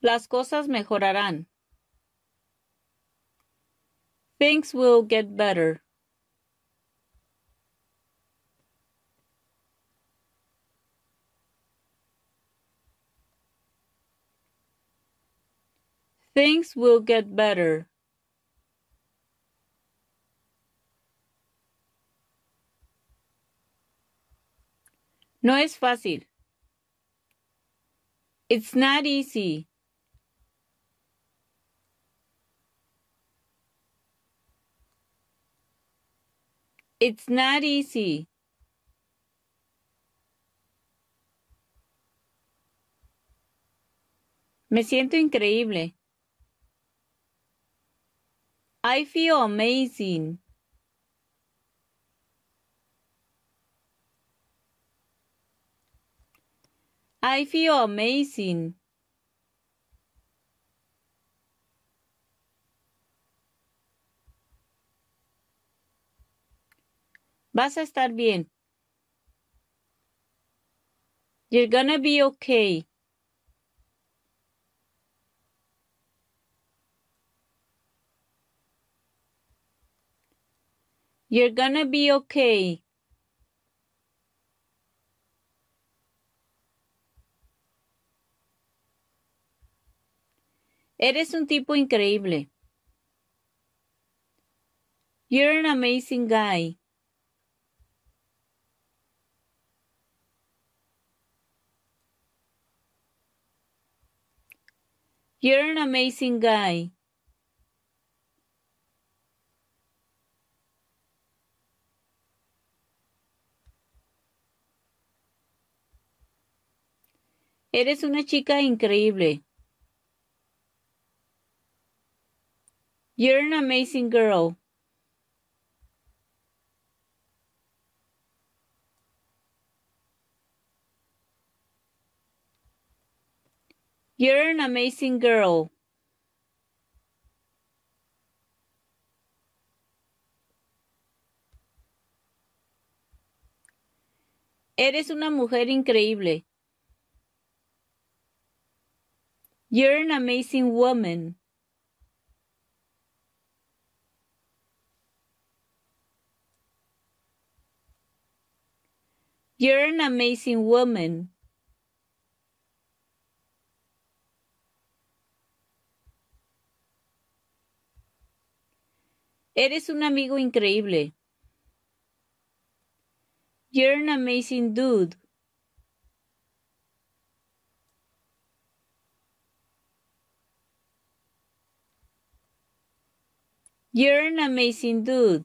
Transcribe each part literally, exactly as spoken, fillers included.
Las cosas mejorarán. Things will get better. Things will get better. No es fácil. It's not easy. It's not easy. Me siento increíble. I feel amazing. I feel amazing. Vas a estar bien. You're gonna be okay. You're gonna be okay. Eres un tipo increíble. You're an amazing guy. You're an amazing guy. Eres una chica increíble. You're an amazing girl. You're an amazing girl. Eres una mujer increíble. You're an amazing woman. You're an amazing woman. Eres un amigo increíble. You're an amazing dude. You're an amazing dude.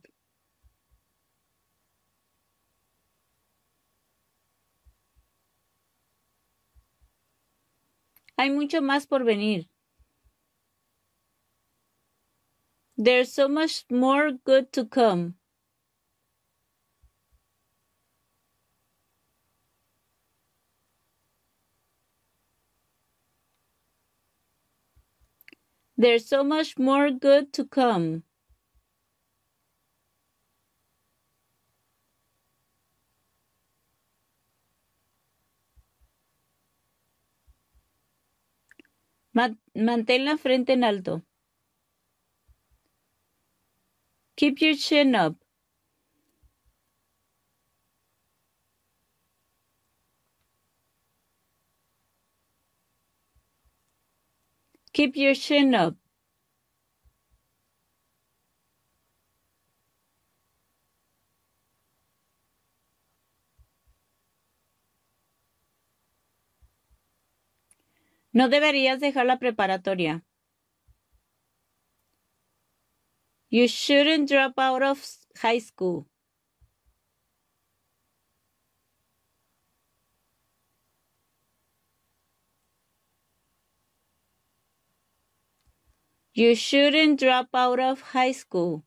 Hay mucho más por venir. There's so much more good to come. There's so much more good to come. Mantén la frente en alto. Keep your chin up. Keep your chin up. No deberías dejar la preparatoria. You shouldn't drop out of high school. You shouldn't drop out of high school.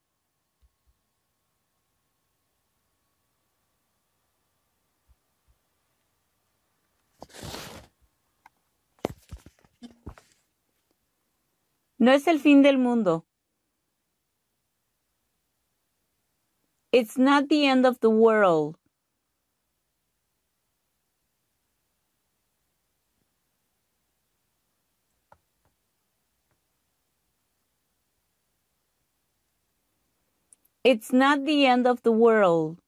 No es el fin del mundo. It's not the end of the world. It's not the end of the world.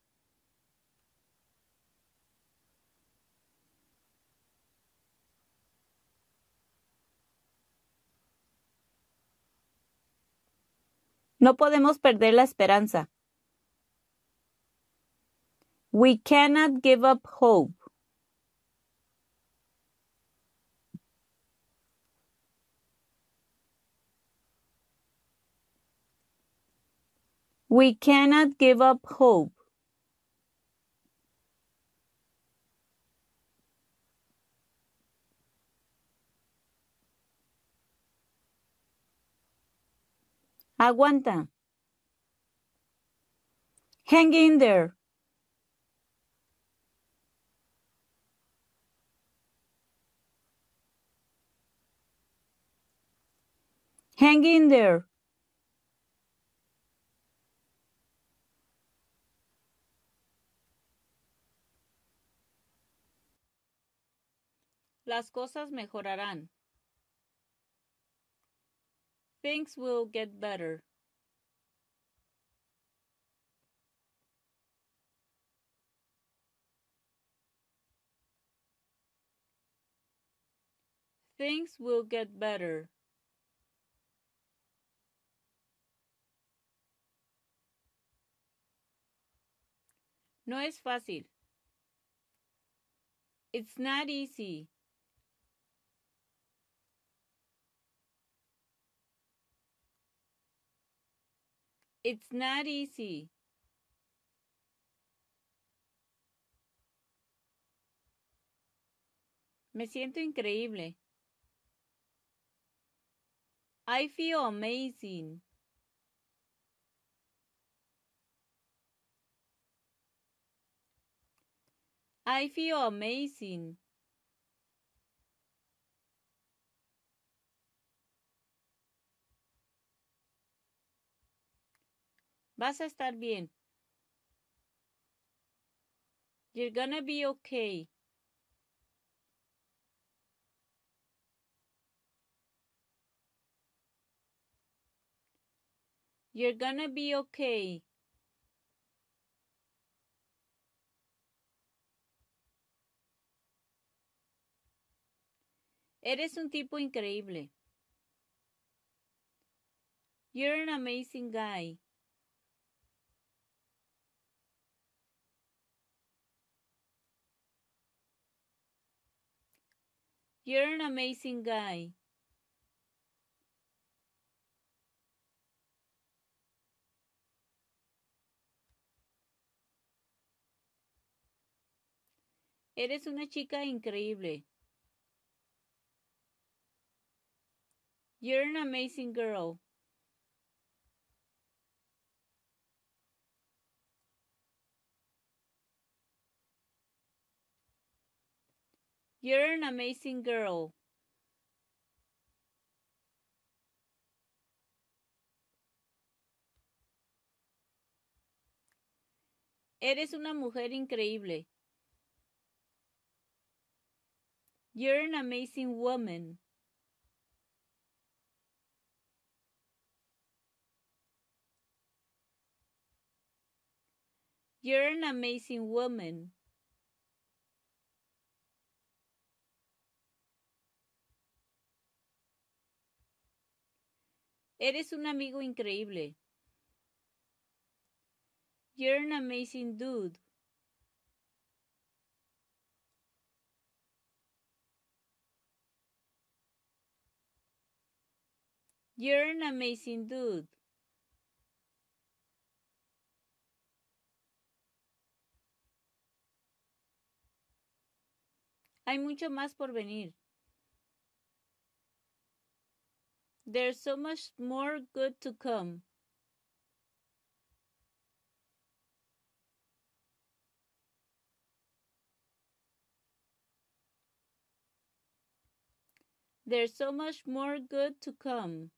No podemos perder la esperanza. We cannot give up hope. We cannot give up hope. Aguanta. Hang in there. Hang in there. Las cosas mejorarán. Things will get better. Things will get better. No es fácil. It's not easy. It's not easy. Me siento increíble. I feel amazing. I feel amazing. Vas a estar bien. You're gonna be okay. You're gonna be okay. Eres un tipo increíble. You're an amazing guy. You're an amazing guy. Eres una chica increíble. You're an amazing girl. You're an amazing girl. Eres una mujer increíble. You're an amazing woman. You're an amazing woman. Eres un amigo increíble. You're an amazing dude. You're an amazing dude. Hay mucho más por venir. There's so much more good to come. There's so much more good to come.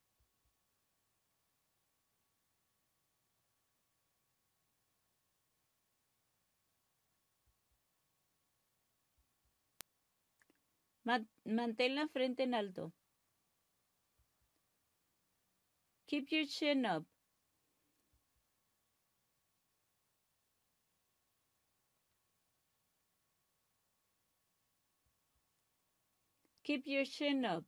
Mantén la frente en alto. Keep your chin up. Keep your chin up.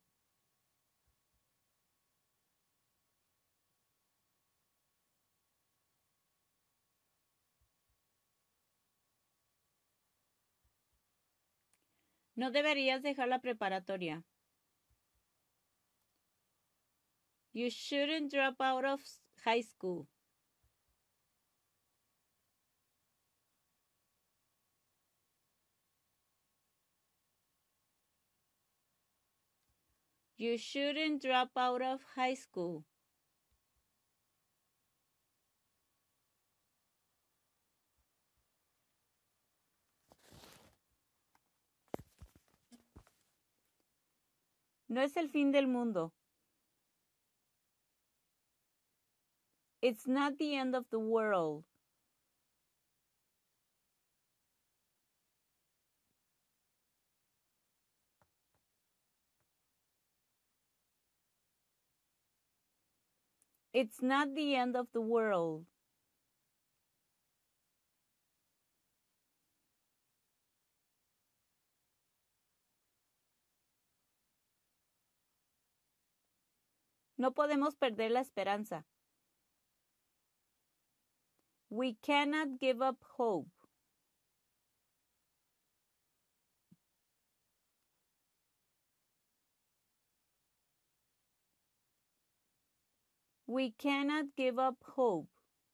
No deberías dejar la preparatoria. You shouldn't drop out of high school. You shouldn't drop out of high school. No es el fin del mundo. It's not the end of the world. It's not the end of the world. No podemos perder la esperanza. We cannot give up hope. We cannot give up hope.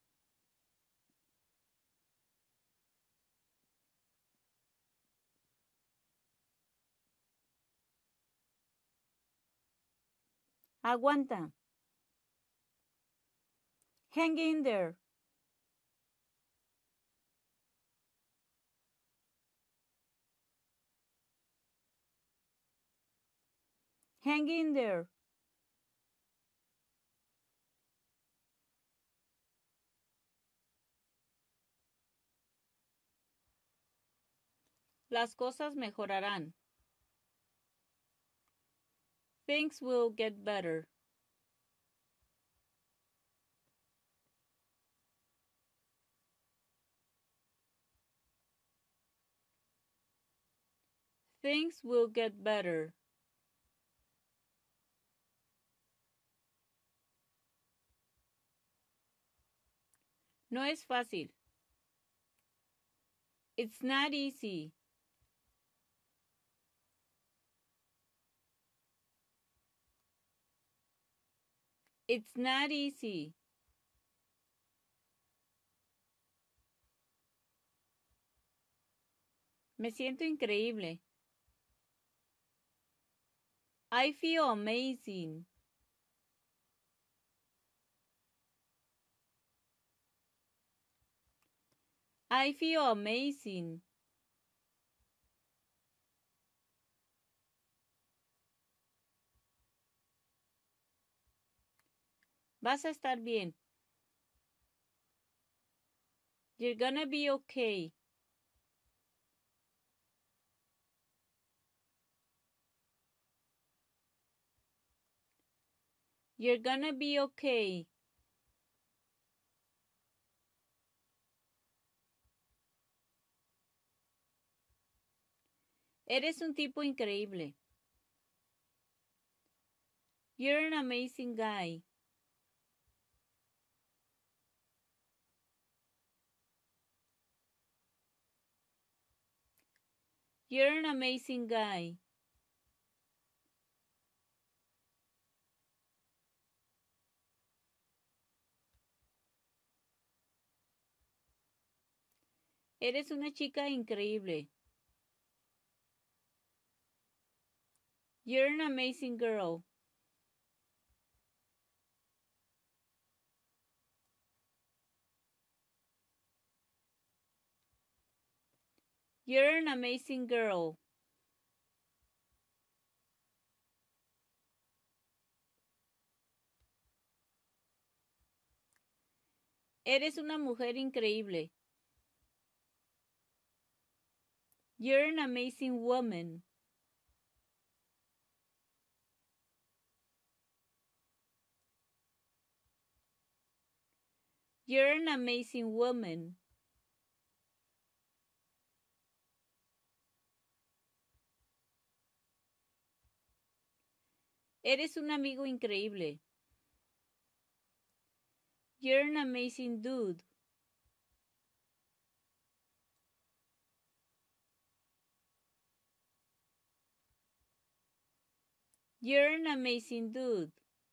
Aguanta. Hang in there. Hang in there. Las cosas mejorarán. Things will get better. Things will get better. No es fácil. It's not easy. It's not easy. Me siento increíble. I feel amazing. I feel amazing. Vas a estar bien. You're gonna be okay. You're gonna be okay. Eres un tipo increíble. You're an amazing guy. You're an amazing guy. Eres una chica increíble. You're an amazing girl. You're an amazing girl. Eres una mujer increíble. You're an amazing woman. You're an amazing woman. Eres un amigo increíble. You're an amazing dude. You're an amazing dude.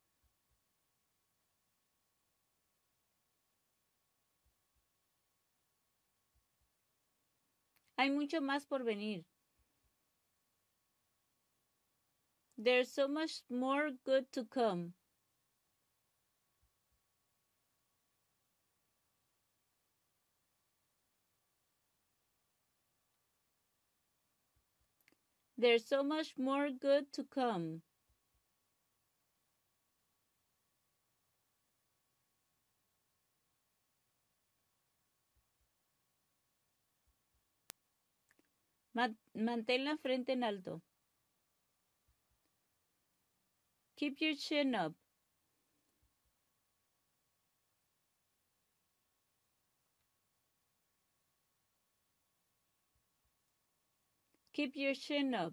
Hay mucho más por venir. There's so much more good to come. There's so much more good to come. Mantén la frente en alto. Keep your chin up. Keep your chin up.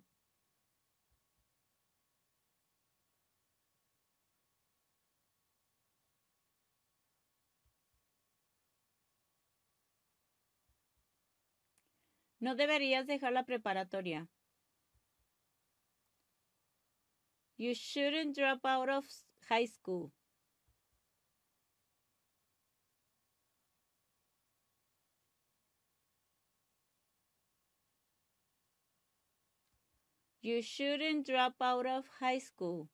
No deberías dejar la preparatoria. You shouldn't drop out of high school. You shouldn't drop out of high school.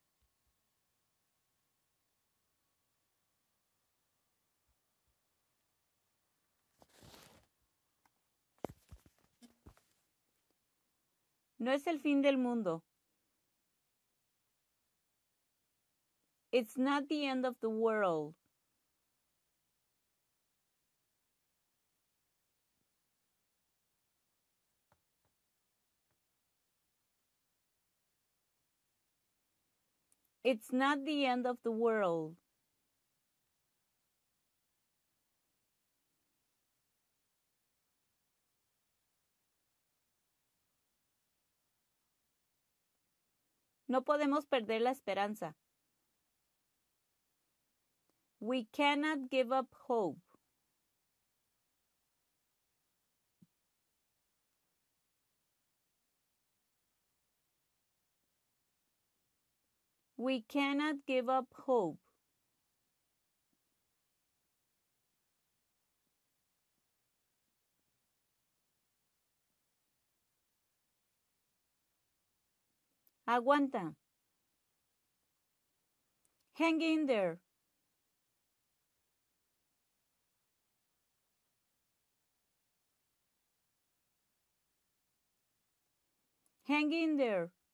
No es el fin del mundo. It's not the end of the world. It's not the end of the world. No podemos perder la esperanza. We cannot give up hope. We cannot give up hope. Aguanta. Hang in there. Hang in there.